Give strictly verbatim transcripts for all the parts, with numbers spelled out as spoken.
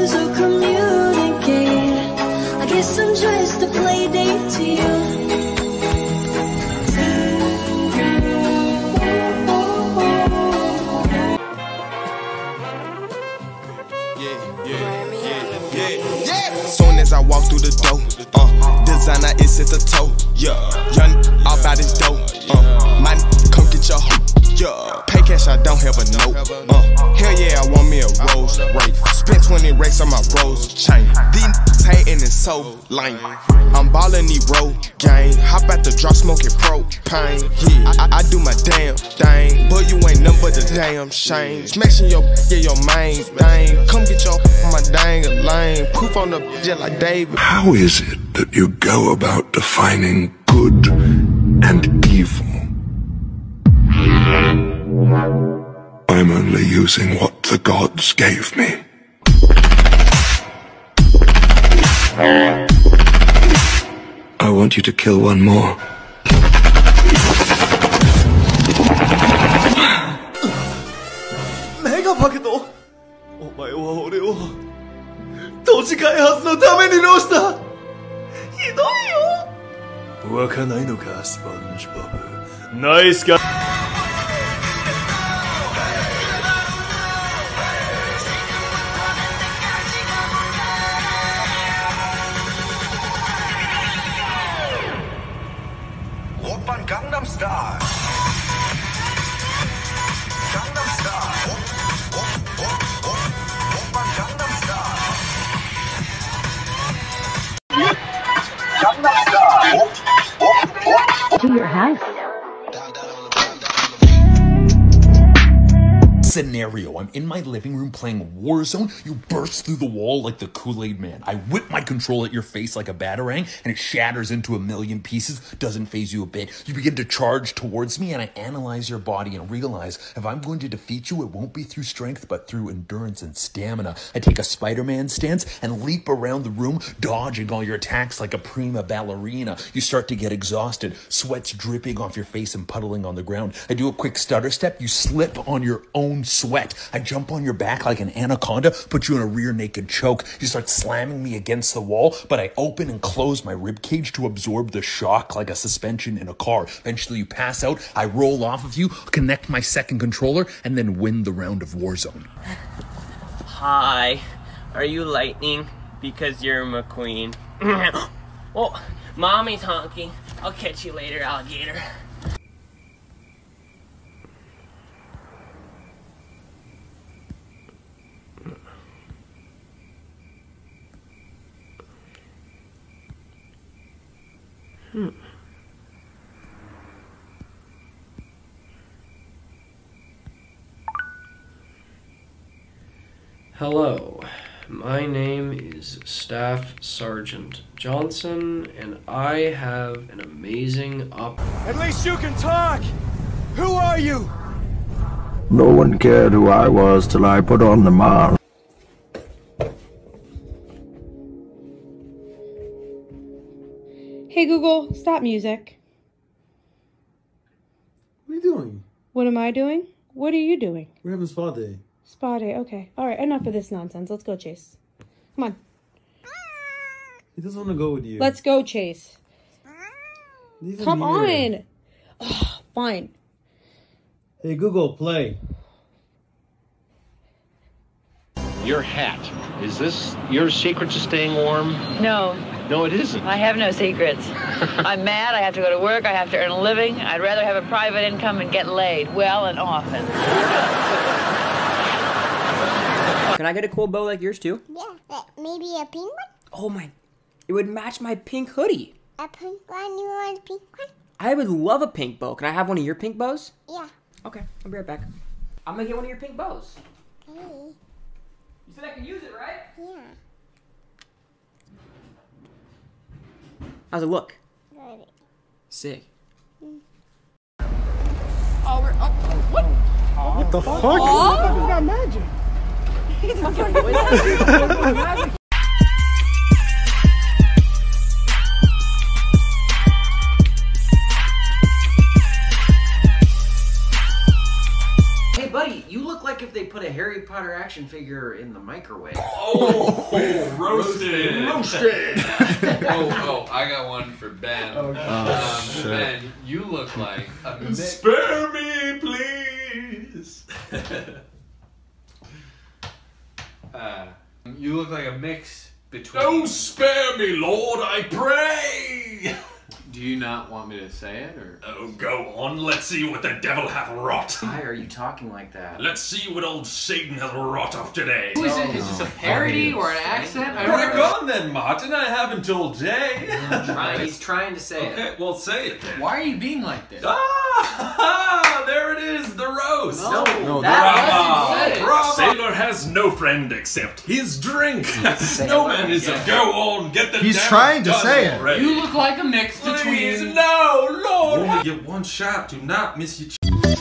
ways of communicate. I guess I'm just a play date to you. Soon as I walk through the door, uh, designer is at the toe, yeah. Young, all about his dough, uh, my come get your hoe, yeah. Pay cash, I don't have a note, uh, hell yeah, I want me a Rolls Royce. Spent twenty racks on my Rolls chain. These niggas hating is so lame. I'm ballin' the road gang, hop out the drop smoking propane. Yeah, I, I do my damn thing, but you ain't nothing but the damn shame. Smashing your yeah your main thing. Come get your on my dang a lane. Poof on the just like David. How is it that you go about defining good and evil? I'm only using what the gods gave me. I want you to kill one more. Mega だけど、お前は俺を都市開発のためにどうした？ひどいよ。湧かないのか、スポンジボブ。ナイスか。 Gangnam Style. Gangnam Style. Gangnam Style. Gangnam Style. To your house. Scenario. I'm in my living room playing Warzone. You burst through the wall like the Kool-Aid Man. I whip my control at your face like a batarang, and it shatters into a million pieces. Doesn't faze you a bit. You begin to charge towards me, and I analyze your body and realize if I'm going to defeat you, it won't be through strength, but through endurance and stamina. I take a Spider-Man stance and leap around the room, dodging all your attacks like a prima ballerina. You start to get exhausted, sweat's dripping off your face and puddling on the ground. I do a quick stutter step. You slip on your own sweat. I jump on your back like an anaconda, put you in a rear naked choke. You start slamming me against the wall, but I open and close my ribcage to absorb the shock like a suspension in a car. Eventually you pass out, I roll off of you, connect my second controller, and then win the round of Warzone. Hi, are you Lightning? Because you're McQueen. Oh, mommy's honking. I'll catch you later, alligator. Hmm. Hello, my name is Staff Sergeant Johnson, and I have an amazing op- At least you can talk! Who are you? No one cared who I was till I put on the mask. Hey Google, stop music. What are you doing? What am I doing? What are you doing? We're having spa day. Spa day, okay. Alright, enough of this nonsense. Let's go, Chase. Come on. He doesn't want to go with you. Let's go, Chase. Come here. on. Ugh, fine. Hey Google, play. Your hat. Is this your secret to staying warm? No. No, it isn't. I have no secrets. I'm mad, I have to go to work, I have to earn a living. I'd rather have a private income and get laid, well and often. Can I get a cool bow like yours too? Yeah, but maybe a pink one? Oh my, it would match my pink hoodie. A pink one? You want a pink one? I would love a pink bow. Can I have one of your pink bows? Yeah. Okay, I'll be right back. I'm gonna get one of your pink bows. Okay. You said I can use it, right? Yeah. How's it look? Good. Sick. Mm. Oh, we're up. Oh, what? What the fuck? Oh? He's got magic. He's fucking magic. Hey buddy, you look like if they put a Harry Potter Potter action figure in the microwave. Oh, roasted. Roasted. oh, oh, I got one for Ben. Oh, um, shit. Ben, you look like a mix. Spare me, please. uh, you look like a mix between. Oh, spare me, Lord, I pray. Do you not want me to say it, or? Oh, go on. Let's see what the devil hath wrought. Why are you talking like that? Let's see what old Satan hath wrought up today. Who is it? Is this a parody or an accent? I Crack on then, Martin. I have until day. Trying, he's trying to say it. Okay, well, say it then. Why are you being like this? Ah, there it is, the roast. No, no that wasn't Bravo. Sailor has no friend except his drink. No man is a go on, get the He's damn trying to done say it. already. You look like a mix between. Please, no, Lord. You only get one shot. Do not miss your.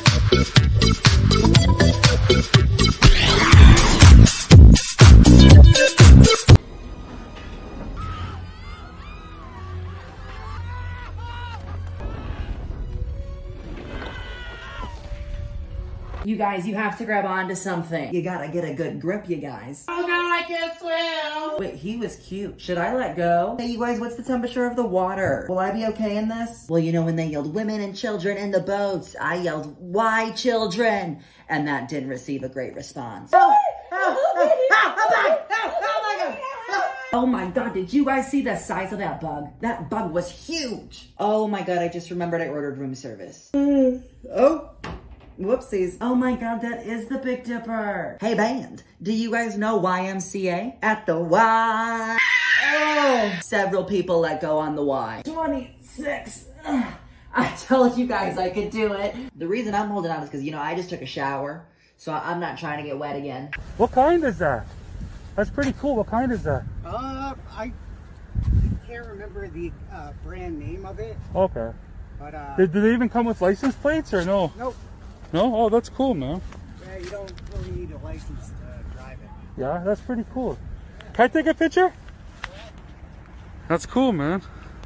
You guys, you have to grab onto something. You gotta get a good grip, you guys. Oh god, I can't swim. Wait, he was cute. Should I let go? Hey, you guys, what's the temperature of the water? Will I be okay in this? Well, you know, when they yelled women and children in the boats, I yelled, why children? And that didn't receive a great response. Oh, oh, oh, oh, oh, my, oh, oh my God. Oh my God, did you guys see the size of that bug? That bug was huge. Oh my God, I just remembered I ordered room service. Oh. Whoopsies. Oh my God, that is the Big Dipper. Hey band, do you guys know Y M C A? At the Y. Oh, several people let go on the Y. twenty-six. Ugh. I told you guys I could do it. The reason I'm holding on is because, you know, I just took a shower, so I'm not trying to get wet again. What kind is that? That's pretty cool. What kind is that? Uh, I can't remember the uh, brand name of it. Okay. But, uh... Did, did they even come with license plates or no? Nope. No? Oh, that's cool, man. Yeah, you don't really need a license to drive it. Yeah, that's pretty cool. Can I take a picture? That's cool, man.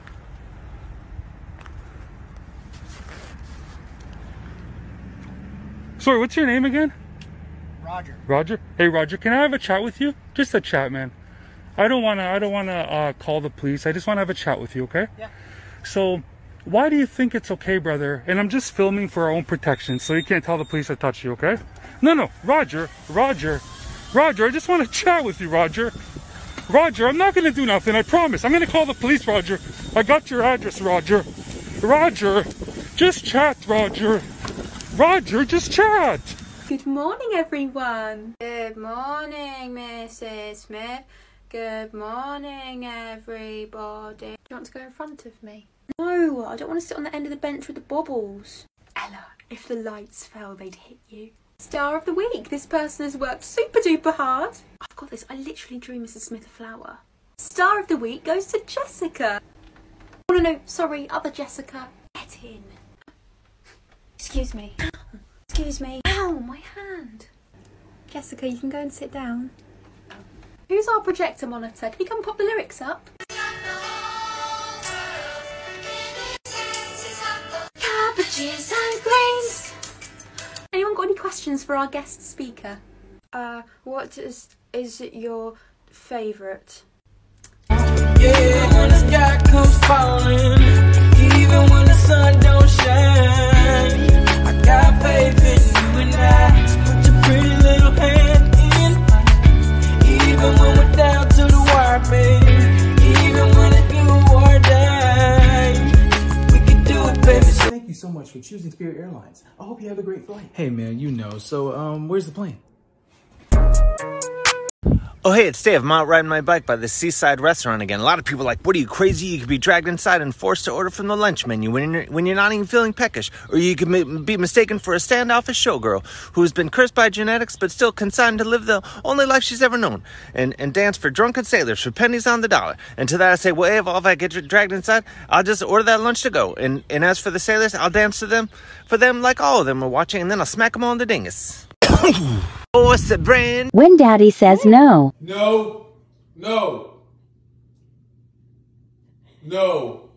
Sorry, what's your name again? Roger. Roger? Hey, Roger, can I have a chat with you? Just a chat, man. I don't want to, I don't want to uh, call the police. I just want to have a chat with you, okay? Yeah. So, why do you think it's okay, brother? And I'm just filming for our own protection, so you can't tell the police I touched you, okay? No, no, Roger, Roger, Roger, I just want to chat with you, Roger. Roger, I'm not going to do nothing, I promise. I'm going to call the police, Roger. I got your address, Roger. Roger, just chat, Roger. Roger, just chat. Good morning, everyone. Good morning, Missus Smith. Good morning, everybody. Do you want to go in front of me? No, I don't want to sit on the end of the bench with the bobbles. Ella, if the lights fell, they'd hit you. Star of the week. This person has worked super duper hard. I've got this. I literally drew Missus Smith a flower. Star of the week goes to Jessica. Oh no, no, sorry, other Jessica. Get in. Excuse me. Excuse me. Ow, my hand. Jessica, you can go and sit down. Who's our projector monitor? Can you come pop the lyrics up? Cabbages and greens. Anyone got any questions for our guest speaker? Uh, what is is your favourite? Yeah, when the sky comes falling, even when the sun don't shine, I got faith in you and I. So put your pretty little hand in mine. Even when we're down to the wire, baby. Even when it's do or die, we can do it, baby. Thank you so much for choosing Spirit Airlines. I hope you have a great flight. Hey man, you know, so um, where's the plane? Oh hey, it's Dave. I'm out riding my bike by the Seaside Restaurant again. A lot of people are like, what are you, crazy? You could be dragged inside and forced to order from the lunch menu when you're, when you're not even feeling peckish. Or you could be mistaken for a standoffish showgirl who's been cursed by genetics but still consigned to live the only life she's ever known. And, and dance for drunken sailors for pennies on the dollar. And to that I say, well, hey, well, if I get dragged inside, I'll just order that lunch to go. And, and as for the sailors, I'll dance to them, for them like all of them are watching, and then I'll smack them on the dingus. Oh, what's the brand? When Daddy says no. No. No. No.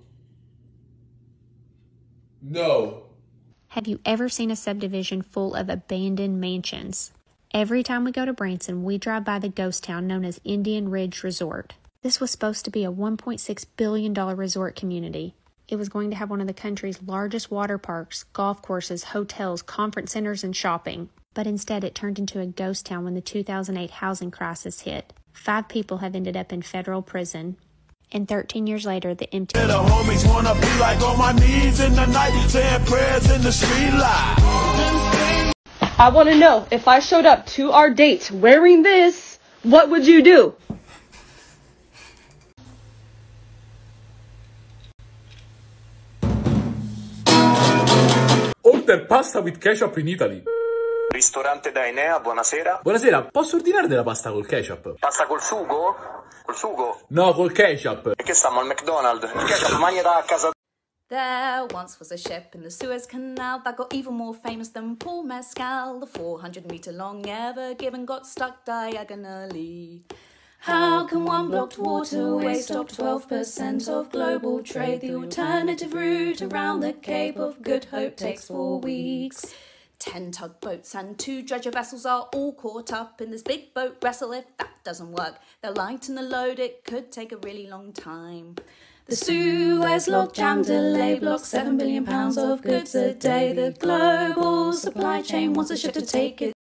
No. Have you ever seen a subdivision full of abandoned mansions? Every time we go to Branson, we drive by the ghost town known as Indian Ridge Resort. This was supposed to be a one point six billion dollars resort community. It was going to have one of the country's largest water parks, golf courses, hotels, conference centers, and shopping. But instead, it turned into a ghost town when the two thousand eight housing crisis hit. Five people have ended up in federal prison. And thirteen years later, the empty... The homies wanna be like on my knees in the night, saying prayers in the street light. I want to know, if I showed up to our date wearing this, what would you do? Order pasta with ketchup in Italy. Ristorante Dainea, buonasera. Buonasera, posso ordinare della pasta col ketchup? Pasta col sugo? Col sugo? No, col ketchup. Perché stiamo al McDonald's? Il ketchup magna da casa. There once was a ship in the Suez Canal that got even more famous than Paul Mescal. The four hundred metre long Ever Given got stuck diagonally. How can one blocked waterway stop twelve percent of global trade? The alternative route around the Cape of Good Hope takes four weeks. Ten tugboats and two dredger vessels are all caught up in this big boat wrestle. If that doesn't work, they'll lighten the load. It could take a really long time. The Suez log jam delay blocks seven billion pounds of goods a day. The global supply chain wants a ship to take it